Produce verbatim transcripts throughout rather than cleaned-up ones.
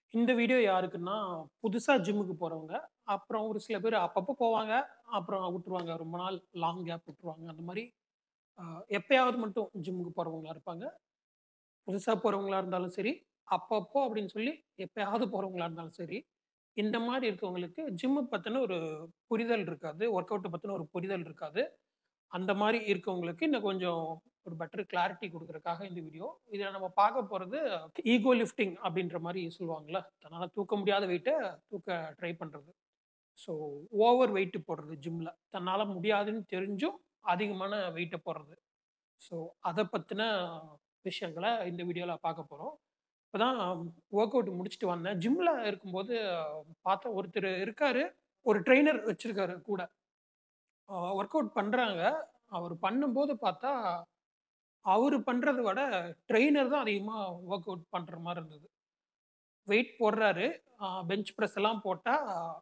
இந்த வீடியோ யாருக்குன்னா, புதுசா ஜிம்முக்கு போறவங்க. அப்புறம் ஒரு சில பேர் அப்பப்போ போவாங்க. அப்புறம் விட்டுருவாங்க. ரொம்ப நாள் லாங் கேப் விட்டுருவாங்க. அந்த மாரி அ எப்பயாவது மட்டும் ஜிம்முக்கு போறவங்களா இருப்பாங்க. புதுசா போறவங்களா இருந்தாலும் சரி, அப்பப்போ அப்படின்னு சொல்லி எப்பயாவது போறவங்களா இருந்தாலும் சரி, இந்த மாரி இருக்கவங்களுக்கு ஜிம்ம பத்தின ஒரு புரிதல் இருக்காது. ஒர்க் அவுட்ட பத்தின ஒரு புரிதல் இருக்காது. அந்த மாரி இருக்கவங்களுக்கு இன்னும் கொஞ்சம் ஒரு பெட்டர் கிளாரிட்டி குடுக்குறதுக்காக இந்த வீடியோ. இதுல நம்ம பார்க்க போறது ஈகோ லிஃப்டிங் அப்படின்ற மாரி சொல்லுவாங்கல்ல. தன்னால தூக்க முடியாத வெயிட்ட தூக்க ட்ரை பண்றது. ஸோ ஓவர் வெயிட் போடுறது ஜிம்ல. தன்னால முடியாதுன்னு தெரிஞ்சும் அதிகமான வெயிட்ட போடுறது. ஸோ அத பத்தின விஷயங்கள இந்த வீடியோல பார்க்க போறோம். இப்பதான் வொர்க் அவுட் முடிச்சுட்டு வந்தேன். ஜிம்ல இருக்கும்போது பார்த்தேன் ஒருத்தர் இருக்காரு. ஒரு ட்ரெய்னர் வச்சிருக்காரு கூட. அ வொர்க் அவுட் பண்றாங்க. அவரு பண்ணும்போது பார்த்தா, அவரு பண்றத விட ட்ரெய்னர் தான் அதிகமா வொர்க் அவுட் பண்ற மாரி இருந்தது. வெயிட் போடுறாரு. அ பெஞ்ச் பிரஸ் எல்லாம் போட்டா,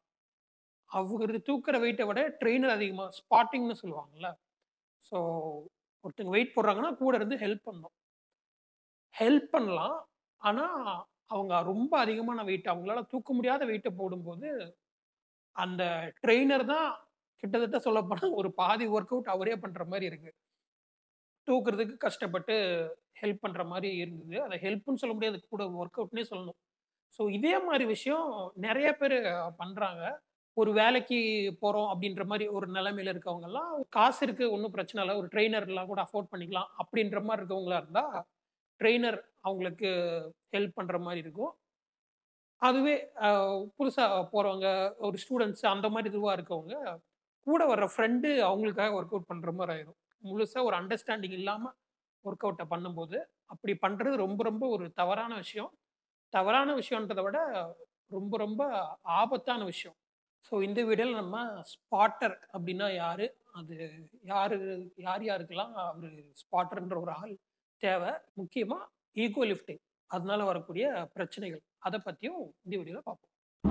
அவரு தூக்குற வெயிட்ட விட ட்ரெய்னர் அதிகமா ஸ்பாட்டிங்ன்னு சொல்லுவாங்கல்ல. ஸோ ஒருத்தங்க வெயிட் போடுறாங்கன்னா, கூட இருந்து ஹெல்ப் பண்ணணும். ஹெல்ப் பண்ணலாம். ஆனா, அவங்க ரொம்ப அதிகமான வெயிட் அவங்களால தூக்க முடியாத வெயிட்ட போடும்போது, அந்த ட்ரெய்னர் தான் கிட்டத்தட்ட சொல்லப்போனா ஒரு பாதி வொர்க் அவுட் அவரே பண்ற மாரி இருக்கு. தூக்குறதுக்கு கஷ்டப்பட்டு ஹெல்ப் பண்ற மாரி இருந்தது. அத ஹெல்ப்ன்னு சொல்ல முடியாது. கூட வொர்க் அவுட்ன்னே சொல்லணும். ஸோ இதே மாரி விஷயம் நெறைய பேரு பண்றாங்க. ஒரு வேலைக்கு போறோம் அப்படின்ற மாரி ஒரு நிலைமையில இருக்கவங்கலாம், காசு இருக்கு ஒண்ணும் பிரச்சனை இல்ல. ஒரு ட்ரெய்னர்லாம் கூட அஃபோர்ட் பண்ணிக்கலாம். அப்படின்ற மாரி இருக்கவங்களா இருந்தா, ட்ரெய்னர் அவங்களுக்கு ஹெல்ப் பண்ற மாரி இருக்கும். அதுவே அ புதுசா போறவங்க, ஒரு ஸ்டூடண்ட்ஸ் அந்த மாரி இதுவா இருக்கவங்க, கூட வர்ற ஃப்ரெண்டு அவங்களுக்காக ஒர்க் அவுட் பண்ற மாரி ஆயிரும். முழுசா ஒரு அண்டர்ஸ்டாண்டிங் இல்லாம ஒர்க் அவுட்ட பண்ணும்போது, அப்படி பண்றது ரொம்ப ரொம்ப ஒரு தவறான விஷயம். தவறான விஷயம்ன்றத விட, ரொம்ப ரொம்ப ஆபத்தான விஷயம். ஸோ இந்த வீடியோல நம்ம ஸ்பாட்டர் அப்டின்னா யாரு? அது யாரு யார் யாருக்கெல்லாம் ஒரு ஸ்பாட்டர்ன்ற ஒரு ஆள் தேவ? முக்கியமா ஈகோ லிஃப்டிங். அதனால வரக்கூடிய பிரச்சனைகள். அத பத்தியும் இந்த வீடியோல பார்ப்போம்.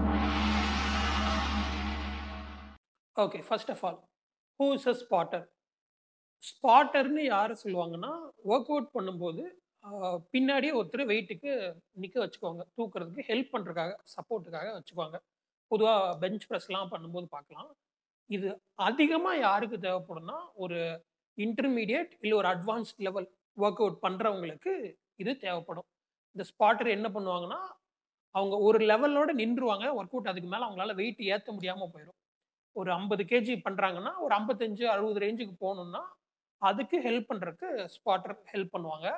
Okay. First of all who is a spotter? ஸ்பாட்டர்ன்னு யார சொல்லுவாங்கன்னா, வொர்க் அவுட் பண்ணும்போது அ பின்னாடியே ஒருத்தர் வெயிட்டுக்கு நிக்க வச்சுக்குவாங்க. தூக்குறதுக்கு ஹெல்ப் பண்றதுக்காக, சப்போர்ட்டுக்காக வச்சுக்குவாங்க. பொதுவா பெஞ்ச் பிரஸ்லாம் பண்ணும்போது பார்க்கலாம். இது அதிகமா யாருக்கு தேவைப்படும்னா, ஒரு இன்டர்மீடியேட் இல்ல ஒரு அட்வான்ஸ்ட் லெவல் வொர்க் அவுட் பண்றவங்களுக்கு இது தேவைப்படும். இந்த ஸ்பாட்டர் என்ன பண்ணுவாங்கன்னா, அவங்க ஒரு லெவலோட நின்றுவாங்க. வொர்க் அவுட் அதுக்கு மேல அவங்களால வெயிட் ஏத்த முடியாம போயிரும். ஒரு ஐம்பது கேஜி பண்றாங்கன்னா, ஒரு ஐம்பத்தி ஐந்து, அறுபது ரேஞ்சுக்கு போணும்னா, அதுக்கு ஹெல்ப் பண்றதுக்கு ஸ்பாட்டர் ஹெல்ப் பண்ணுவாங்க.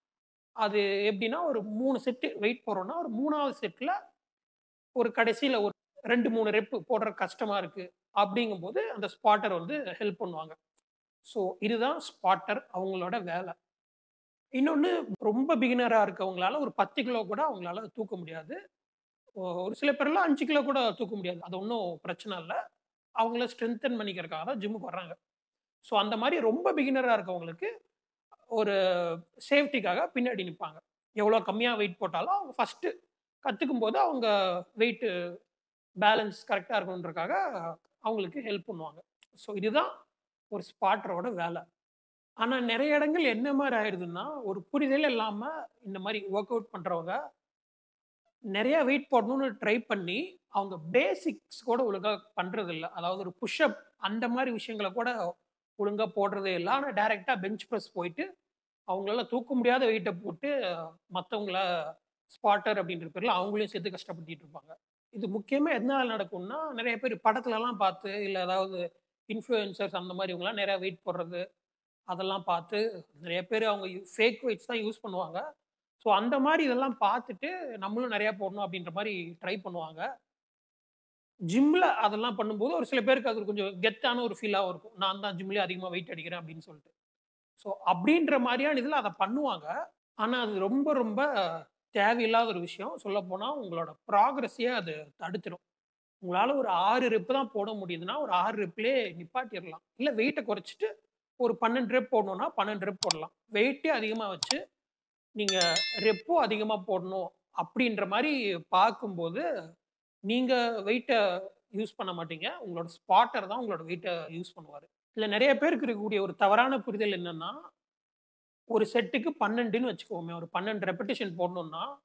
அது எப்படின்னா, ஒரு மூணு செட் வெயிட் போடுறோம்னா, ஒரு மூணாவது செட்ல ஒரு கடைசியில ஒரு ரெண்டு, மூணு ரெப் போடுறது கஷ்டமா இருக்கு. அப்படிங்கும்போது அந்த ஸ்பாட்டர் வந்து ஹெல்ப் பண்ணுவாங்க. ஸோ இதுதான் ஸ்பாட்டர் அவங்களோட வேலை. இன்னொன்னு ரொம்ப பிகினரா இருக்கவங்களால ஒரு பத்து கிலோ கூட அவங்களால தூக்க முடியாது. ஒ ஒரு சில பேர்லாம் அஞ்சு கிலோ கூட தூக்க முடியாது. அது ஒண்ணும் பிரச்சனை இல்ல. அவங்கள ஸ்ட்ரெங்தன் பண்ணிக்கிறதுக்காக தான் ஜிம்முக்கு வர்றாங்க. ஸோ அந்த மாரி ரொம்ப பிகினரா இருக்கவங்களுக்கு ஒரு சேஃப்டிக்காக பின்னாடி நிப்பாங்க. எவ்வளோ கம்மியா வெயிட் போட்டாலும் அவங்க ஃபர்ஸ்ட்டு கத்துக்கும்போது அவங்க வெயிட் பேலன்ஸ் கரெக்ட்டா இருக்கணுன்றதுக்காக அவங்களுக்கு ஹெல்ப் பண்ணுவாங்க. ஸோ இதுதான் ஒரு ஸ்பாட்டரோட வேலை. ஆனா நெறைய இடங்கள் என்ன மாரி ஆயிடுதுன்னா, ஒரு புரிதல் இல்லாம இந்த மாரி வொர்க் அவுட் பண்றவங்க நெறைய வெயிட் போடணும்னு ட்ரை பண்ணி, அவங்க பேசிக்ஸ் கூட ஒழுங்கா பண்றதில்ல. அதாவது ஒரு புஷ் அப் அந்த மாரி விஷயங்கள கூட ஒழுங்கா போடுறதே இல்ல. ஆனா டைரக்ட்டா பெஞ்ச் பிரஸ் போயிட்டு, அவங்களால தூக்க முடியாத வெயிட்ட போட்டு மத்தவங்கள ஸ்பாட்டர் அப்படின்ற பேர்ல அவங்களையும் சேர்த்து கஷ்டப்படுத்திட்டு இருப்பாங்க. இது முக்கியமா எதனால நடக்கும்னா, நெறைய பேர் படத்துலலாம் பார்த்து, இல்ல ஏதாவது இன்ஃப்ளூயன்சர்ஸ் அந்த மாரி இவங்கலாம் நெறைய வெயிட் போடுறது, அதெல்லாம் பார்த்து நெறைய பேரு அவங்க யு ஃபேக் வெயிட்ஸ் தான் யூஸ் பண்ணுவாங்க. ஸோ அந்த மாரி இதெல்லாம் பார்த்துட்டு, நம்மளும் நெறைய போடணும் அப்படின்ற மாரி ட்ரை பண்ணுவாங்க. ஜிம்ல அதெல்லாம் பண்ணும்போது ஒரு சில பேருக்கு அது கொஞ்சம் கெத்தான ஒரு ஃபீலாவும் இருக்கும். நான் தான் ஜிம்லயே அதிகமா வெயிட் அடிக்கிறேன் அப்படின்னு சொல்லிட்டு. ஸோ அப்படின்ற மாரியான இதுல அத பண்ணுவாங்க. ஆனா அது ரொம்ப ரொம்ப தேவையில்லாத ஒரு விஷயம். சொல்லப்போனா உங்களோட ப்ராக்ரஸையே அது தடுத்துரும். உங்களால ஒரு ஆறு ரெப் தான் போட முடியுதுன்னா, ஒரு ஆறு ரெப்லயே நிப்பாட்டிறலாம். இல்ல வெயிட்ட குறைச்சுட்டு ஒரு பன்னிரண்டு ரெப் போடணும்னா பன்னிரண்டு ரெப் போடலாம். வெயிட்டே அதிகமா வச்சு, நீங்க ரெப்பும் அதிகமா போடணும் அப்படின்ற மாரி பார்க்கும்போது, நீங்க வெயிட்ட யூஸ் பண்ண மாட்டீங்க. உங்களோட ஸ்பாட்டர் தான் உங்களோட வெயிட்ட யூஸ் பண்ணுவாரு. இதுல நெறைய பேருக்கு இருக்கக்கூடிய ஒரு தவறான புரிதல் என்னன்னா, ஒரு செட்டுக்கு பன்னிரண்டுன்னு வச்சுக்குவோமே, ஒரு பன்னிரண்டு ரெப்படிஷன் போடணும்னா,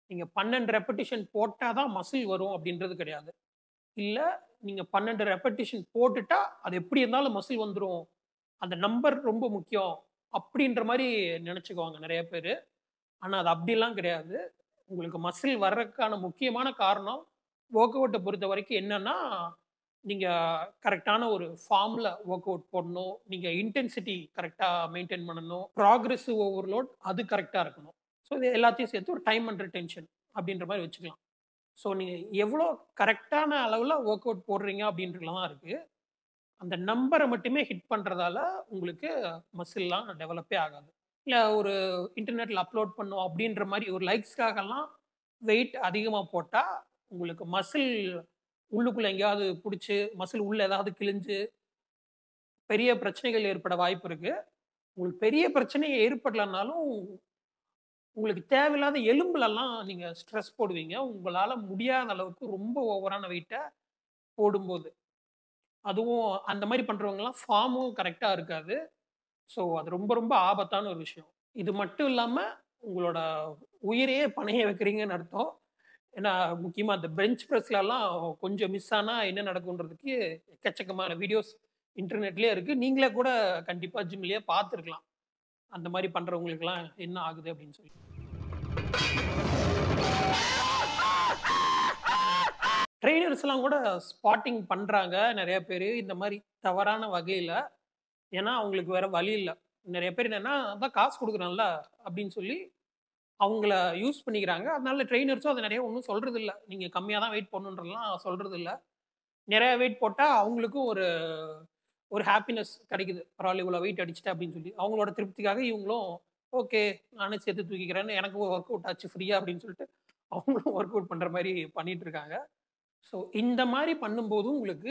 நீங்க பன்னிரண்டு ரெப்படிஷன் போட்டா தான் மசில் வரும் அப்படின்றது கிடையாது. இல்ல நீங்க பன்னிரண்டு ரெப்படிஷன் போட்டுட்டா, அது எப்படி இருந்தாலும் மசில் வந்துரும். அந்த நம்பர் ரொம்ப முக்கியம். அப்படின்ற மாரி நெனச்சுக்குவாங்க நெறைய பேரு. ஆனா அது அப்படிலாம் கிடையாது. உங்களுக்கு மசில் வர்றதுக்கான முக்கியமான காரணம், வொர்க் அவுட்ட பொறுத்தவரைக்கும் என்னன்னா, நீங்க கரெக்ட்டான ஒரு ஃபார்ம்ல வொர்க் அவுட் போடணும். நீங்க இன்டென்சிட்டி கரெக்ட்டா மெயின்டெயின் பண்ணணும். ப்ராக்ரெசிவ் ஓவர்லோட் அது கரெக்ட்டா இருக்கணும். ஸோ இது எல்லாத்தையும் சேர்த்து ஒரு டைம் அண்டர் டென்ஷன் அப்படின்ற மாரி வச்சுக்கலாம். ஸோ நீங்க எவ்வளோ கரெக்ட்டான அளவுல வொர்க் அவுட் போடுறீங்க அப்படின்றதுல தான் இருக்கு. அந்த நம்பர மட்டுமே ஹிட் பண்றதால உங்களுக்கு மசில்லாம் டெவலப்பே ஆகாது. இல்ல ஒரு இன்டர்நெட்ல அப்லோட் பண்ணும் அப்படின்ற மாரி ஒரு லைக்ஸ்க்காகலாம் வெயிட் அதிகமா போட்டா, உங்களுக்கு மசில் உள்ளுக்குள்ள எங்கேயாவது புடிச்சு, மசில் உள்ள ஏதாவது கிழிஞ்சு, பெரிய பிரச்சனைகள் ஏற்பட வாய்ப்பு இருக்கு. உங்களுக்கு பெரிய பிரச்சனை ஏற்படலனாலும், உங்களுக்கு தேவையில்லாத எலும்புலலாம் நீங்க ஸ்ட்ரெஸ் போடுவீங்க. உங்களால முடியாத அளவுக்கு ரொம்ப ஓவரான வெயிட்ட போடும்போது. அதுவும் அந்த மாரி பண்றவங்கலாம் ஃபார்மும் கரெக்ட்டா இருக்காது. ஸோ அது ரொம்ப ரொம்ப ஆபத்தான ஒரு விஷயம். இது மட்டும் இல்லாம, உங்களோட உயிரையே பணய வைக்கிறீங்கன்னு அர்த்தம். ஏன்னா, முக்கியமா அந்த பெஞ்ச் பிரஸ்லலாம் கொஞ்சம் மிஸ் ஆனா என்ன நடக்குன்றதுக்கு எக்கச்சக்கமான வீடியோஸ் இன்டர்நெட்லயே இருக்கு. நீங்களே கூட கண்டிப்பா ஜிம்லயே பார்த்துருக்கலாம். அந்த மாரி பண்றவங்களுக்கெல்லாம் என்ன ஆகுது அப்படின்னு சொல்லி. ட்ரெய்னர்ஸ்லாம் கூட ஸ்பாட்டிங் பண்றாங்க நெறைய பேரு. இந்த மாரி தவறான வகையில. ஏன்னா, அவங்களுக்கு வேற வழி இல்ல. நெறைய பேர் என்னன்னா, "அதான் காசு குடுக்குறேன்ல" அப்படின்னு சொல்லி அவங்கள யூஸ் பண்ணிக்கிறாங்க. அதனால ட்ரெய்னர்ஸும் அத நெறைய ஒண்ணும் சொல்றதில்ல. நீங்க கம்மியா தான் வெயிட் போடணுன்றதெல்லாம் சொல்றதில்ல. நெறைய வெயிட் போட்டா அவங்களுக்கும் ஒரு ஒரு ஹேப்பினஸ் கெடைக்குது. பரவால்ல இவ்வளோ வெயிட் அடிச்சுட்டேன் அப்படின்னு சொல்லி. அவங்களோட திருப்திக்காக இவங்களும், ஓகே நானே சேர்த்து தூக்கிக்கிறேன்னு எனக்கும் வொர்க் அவுட் ஆச்சு ஃப்ரீயா அப்படின்னு சொல்லிட்டு, அவங்களும் வொர்க் அவுட் பண்ற மாரி பண்ணிட்டு இருக்காங்க. ஸோ இந்த மாரி பண்ணும்போது உங்களுக்கு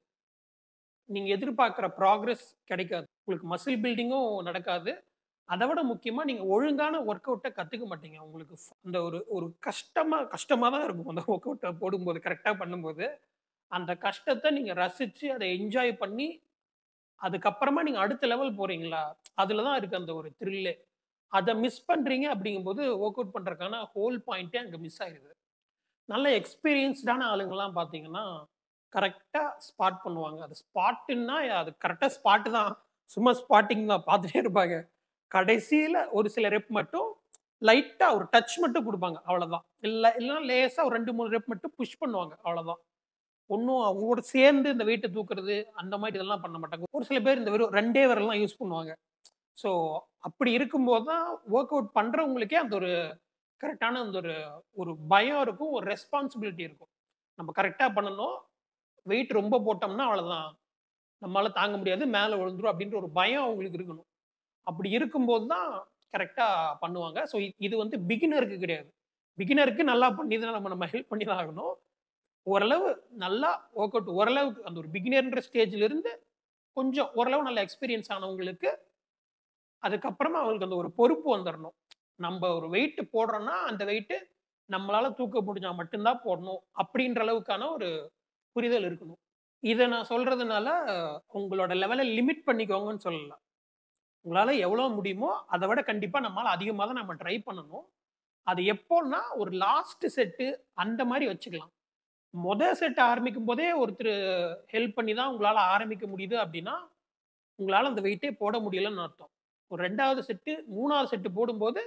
நீங்க எதிர்பார்க்கிற ப்ராக்ரஸ் கெடைக்காது. உங்களுக்கு மசில் பில்டிங்கும் நடக்காது. அத விட முக்கியமா நீங்க ஒழுங்கான வொர்க் அவுட்ட கத்துக்க மாட்டீங்க. உங்களுக்கு ஃப் அந்த ஒரு ஒரு கஷ்டமா கஷ்டமா தான் இருக்கும். அந்த வொர்க் அவுட்ட போடும்போது, கரெக்ட்டா பண்ணும்போது. அந்த கஷ்டத்த நீங்க ரசிச்சு, அத என்ஜாய் பண்ணி, அதுக்கப்புறமா நீங்க அடுத்த லெவல் போறீங்களா, அதுல தான் இருக்கு அந்த ஒரு த்ரில்லே. அத மிஸ் பண்றீங்க அப்படிங்கும்போது, வொர்க் அவுட் பண்றதுக்கான ஹோல் பாயிண்ட்டே அங்க மிஸ் ஆயிருது. நல்ல எக்ஸ்பீரியன்ஸ்டான ஆளுங்கலாம் பார்த்தீங்கன்னா, கரெக்ட்டா ஸ்பாட் பண்ணுவாங்க. அது ஸ்பாட்டுன்னா அது கரெக்ட்டா ஸ்பாட் தான். சும்மா ஸ்பாட்டிங் தான் பார்த்துட்டே இருப்பாங்க. கடைசியில ஒரு சில ரெப் மட்டும் லைட்டா ஒரு டச் மட்டும் குடுப்பாங்க. அவ்வளதான். இல்ல இல்லன்னா லேசா ஒரு ரெண்டு, மூணு ரெப் மட்டும் புஷ் பண்ணுவாங்க. அவ்வளதான். ஒண்ணும் அவங்க கூட சேர்ந்து இந்த வெயிட்ட தூக்குறது, அந்த மாரி இதெல்லாம் பண்ண மாட்டாங்க. ஒரு சில பேர் இந்த வெறும் ரெண்டே விரல்லாம் யூஸ் பண்ணுவாங்க. ஸோ அப்படி இருக்கும்போது தான் வொர்க் அவுட் பண்றவங்களுக்கே அந்த ஒரு கரெக்ட்டான அந்த ஒரு ஒரு பயம் இருக்கும். ஒரு ரெஸ்பான்சிபிலிட்டி இருக்கும். நம்ம கரெக்ட்டா பண்ணணும். வெயிட் ரொம்ப போட்டோம்னா அவ்வளதான். நம்மால தாங்க முடியாது. மேல விழுந்துரும் அப்படின்ற ஒரு பயம் அவங்களுக்கு இருக்கணும். அப்படி இருக்கும்போது தான் கரெக்ட்டா பண்ணுவாங்க. ஸோ இது வந்து பிகினருக்கு கிடையாது. பிகினருக்கு நல்லா பண்ணி தான் நம்ம நம்ம ஹெல்ப் பண்ணி தான் ஆகணும். ஓரளவு நல்லா வொர்க் அவுட் ஓரளவுக்கு அந்த ஒரு பிகினர்ன்ற ஸ்டேஜ்ல இருந்து கொஞ்சம் ஓரளவு நல்ல எக்ஸ்பீரியன்ஸ் ஆனவங்களுக்கு, அதுக்கப்புறமா அவங்களுக்கு அந்த ஒரு பொறுப்பு வந்துரணும். நம்ப ஒரு வெயிட் போடுறோம்னா, அந்த வெயிட் நம்மளால தூக்க முடிஞ்சா மட்டும் தான் போடணும். அப்படின்ற அளவுக்கான ஒரு புரிதல் இருக்கணும். இத நான் சொல்றதுனால, உங்களோட லெவல லிமிட் பண்ணிக்கோங்கன்னு சொல்லல. உங்களால எவ்வளோ முடியுமோ, அத விட கண்டிப்பா நம்மால அதிகமா தான் நம்ம ட்ரை பண்ணணும். அது எப்போன்னா, ஒரு லாஸ்ட் செட்டு அந்த மாரி வச்சுக்கலாம். மொத செட் ஆரம்பிக்கும்போதே ஒருத்தரு ஹெல்ப் பண்ணி தான் உங்களால ஆரம்பிக்க முடியுது அப்டின்னா, உங்களால அந்த வெயிட்டே போட முடியலன்னு அர்த்தம். ஒரு ரெண்டாவது செட்டு, மூணாவது செட்டு போடும்போது,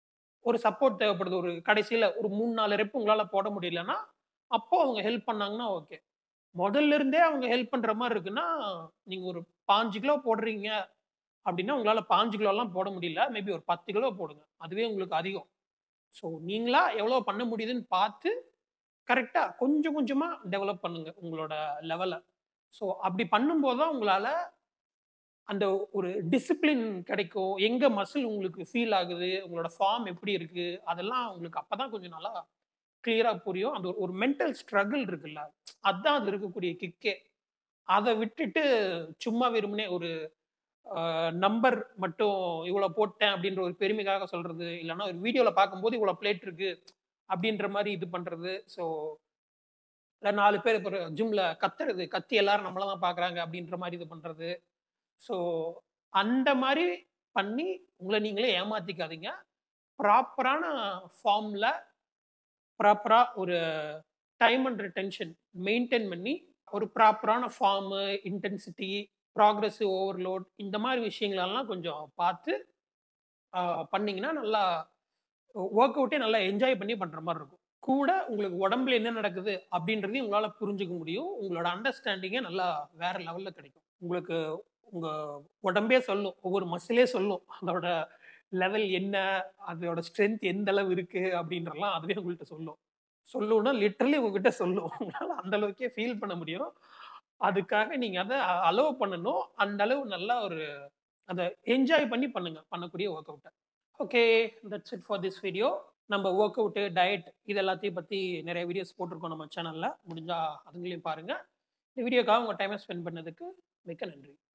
ஒரு சப்போர்ட் தேவைப்படுது. ஒரு கடைசில ஒரு மூணு, நாலு ரெப் உங்களால போட முடியலன்னா, அப்போ அவங்க ஹெல்ப் பண்ணாங்கன்னா ஓகே. மொதல்ல இருந்தே அவங்க ஹெல்ப் பண்ற மாரி இருக்குன்னா, நீங்க ஒரு பாஞ்சு கிலோ போடுறீங்க அப்டின்னா, உங்களால பாஞ்சு கிலோலாம் போட முடியல. மேபி ஒரு பத்து கிலோ போடுங்க. அதுவே உங்களுக்கு அதிகம். ஸோ நீங்களா எவ்வளோ பண்ண முடியுதுன்னு பார்த்து, கரெக்ட்டா கொஞ்சம் கொஞ்சமா டெவலப் பண்ணுங்க உங்களோட லெவல. ஸோ அப்படி பண்ணும்போது தான் உங்களால அந்த ஒரு டிசிப்ளின் கிடைக்கும். எங்க மசில் உங்களுக்கு ஃபீல் ஆகுது, உங்களோட ஃபார்ம் எப்படி இருக்கு, அதெல்லாம் உங்களுக்கு அப்பதான் கொஞ்சம் நல்லா கிளியரா புரியும். அந்த ஒரு மென்டல் ஸ்ட்ரகிள் இருக்குல்ல, அதான் அதுல இருக்கக்கூடிய கிக்கே. அத விட்டுட்டு சும்மா வெறுமனே ஒரு அ நம்பர் மட்டும் இவ்வளோ போட்டேன் அப்படின்ற ஒரு பெருமைக்காக சொல்றது, இல்லன்னா ஒரு வீடியோல பார்க்கும்போது இவ்வளோ பிளேட் இருக்கு அப்படின்ற மாரி இது பண்றது. ஸோ இல்ல நாலு பேர் இப்ப ஜிம்ல கத்துறது, கத்தி எல்லாரும் நம்மள தான் பார்க்குறாங்க அப்படின்ற மாரி இது பண்றது. ஸோ அந்த மாரி பண்ணி உங்கள நீங்களே ஏமாத்திக்காதீங்க. ப்ராப்பரான ஃபார்ம்ல ப்ராப்பராக ஒரு டைம் அண்ட் ரிட்டென்ஷன் மெயின்டைன் பண்ணி ஒரு ப்ராப்பரான ஃபார்மு, இன்டென்சிட்டி, ப்ராக்ரஸிவ் ஓவர்லோட் இந்த மாதிரி விஷயங்களெல்லாம் கொஞ்சம் பார்த்து ஆ, பண்ணீங்கன்னா நல்லா ஒர்க் அவுட்டே நல்லா என்ஜாய் பண்ணி பண்ற மாரி இருக்கும். கூட உங்களுக்கு உடம்புல என்ன நடக்குது அப்படின்றதையும் உங்களால புரிஞ்சுக்க முடியும். உங்களோட அண்டர்ஸ்டாண்டிங்கே நல்லா வேற லெவல்ல கிடைக்கும். உங்களுக்கு உங்க உடம்பே சொல்லும். ஒவ்வொரு மசிலே சொல்லும். அதோட லெவல் என்ன? அதோட ஸ்ட்ரென்த் எந்த அளவு இருக்கு? அப்படின்றலாம் அதுவே உங்கள்ட்ட சொல்லும். சொல்லும்னா லிட்டரலி உங்ககிட்ட சொல்லும். உங்களால அந்த அளவுக்கே ஃபீல் பண்ண முடியும். அதுக்காக நீங்க அத அலோவ் பண்ணணும். அந்த அளவு நல்லா ஒரு அத என்ஜாய் பண்ணி பண்ணுங்க. பண்ணக்கூடிய வொர்க் அவுட்ட. Okay. That's it for this video. நம்ம வொர்க் அவுட், டயட் இது எல்லாத்தையும் பத்தி நெறைய வீடியோஸ் போட்டிருக்கோம் நம்ம சேனல்ல. முடிஞ்சா அதுங்களையும் பாருங்க. இந்த வீடியோக்காக உங்க டைம ஸ்பெண்ட் பண்ணதுக்கு மிக்க நன்றி.